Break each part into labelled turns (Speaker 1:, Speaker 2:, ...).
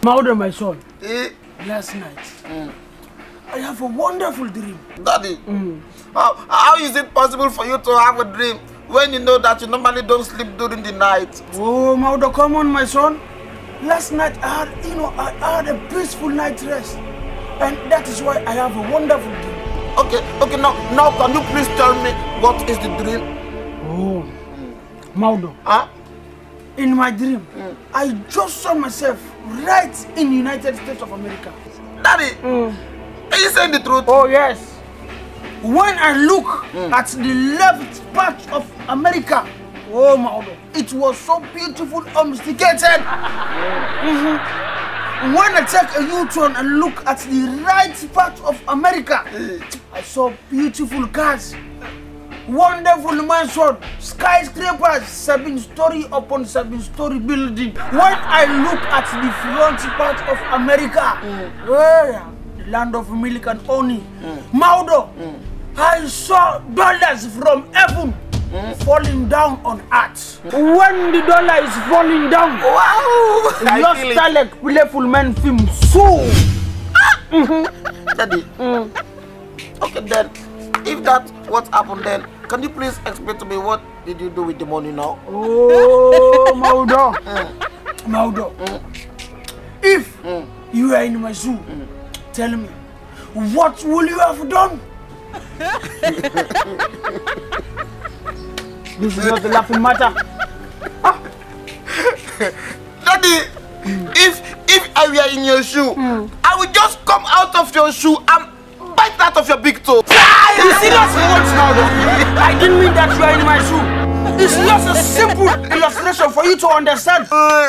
Speaker 1: Maudo, my son.
Speaker 2: Eh?
Speaker 1: Last night, I have a wonderful dream.
Speaker 2: Daddy, how is it possible for you to have a dream when you know that you normally don't sleep during the night?
Speaker 1: Oh, Maudo, come on, my son. Last night I had a peaceful night rest, and that is why I have a wonderful dream.
Speaker 2: Okay, now can you please tell me what is the dream?
Speaker 1: Oh, Maudo.
Speaker 2: Huh?
Speaker 1: In my dream, I just saw myself right in the United States of America.
Speaker 2: Daddy, are you saying the truth?
Speaker 1: Oh yes. When I look at the left part of America, oh Maudo, it was so beautiful, unmitigated. When I take a U-turn and look at the right part of America, I saw beautiful cars, wonderful mansion, skyscrapers, 7-story upon 7-story building. When I look at the front part of America, the land of milk and honey, Maudo, I saw dollars from heaven falling down on earth. When the dollar is falling down,
Speaker 2: wow!
Speaker 1: your style like playful man film. So,
Speaker 2: Daddy, okay then, if that's what happened then, can you please explain to me what did you do with the money now?
Speaker 1: oh, Maudo, Maudo, if you are in my zoo, tell me, what will you have done? This is not a laughing matter.
Speaker 2: Daddy, if I were in your shoe, I would just come out of your shoe and bite out of your big toe.
Speaker 1: Are you serious words now? I didn't mean that you are in my shoe. It's just a simple illustration for you to understand.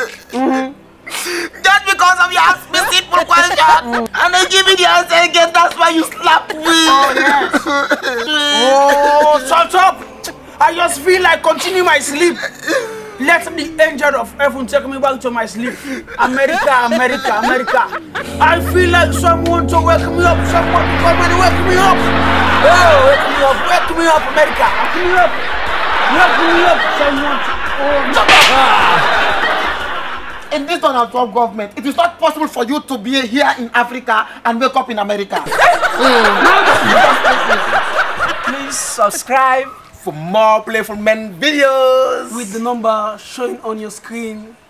Speaker 2: Just because of your ask me simple question and I give you the answer again, that's why you slap me.
Speaker 1: Oh, yes. Oh, shut up! I just feel like continue my sleep. Let the angel of heaven take me back to my sleep. America, America, America. I feel like someone to wake me up. Someone to come and wake me up. Oh, wake me up, America. Wake me up. Wake me up, someone.
Speaker 2: In this Donald Trump government, it is not possible for you to be here in Africa and wake up in America.
Speaker 3: Please subscribe for more Playful Men videos
Speaker 1: with the number showing on your screen.